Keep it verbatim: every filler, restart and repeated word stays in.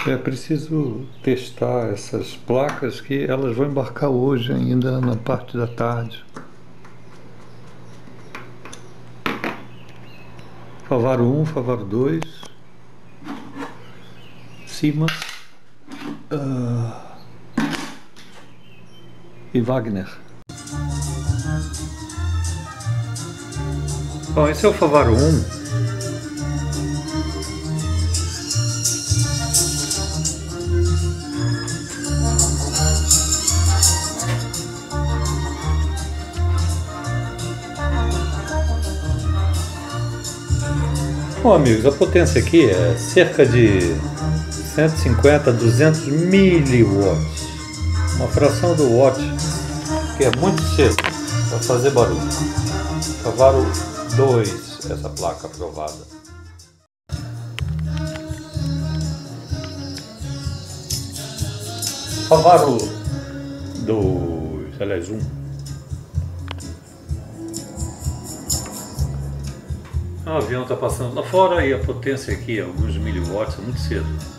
É preciso testar essas placas que elas vão embarcar hoje ainda na parte da tarde. Favaro um, Favaro dois, Siemens uh, e Wagner. Bom, esse é o Favaro um. Bom, amigos, a potência aqui é cerca de cento e cinquenta a duzentos miliwatts, uma fração do watt, que é muito cedo para fazer barulho. Favaro dois, essa placa aprovada. Favaro dois, aliás, um. O avião está passando lá fora e a potência aqui, alguns miliwatts, é muito cedo.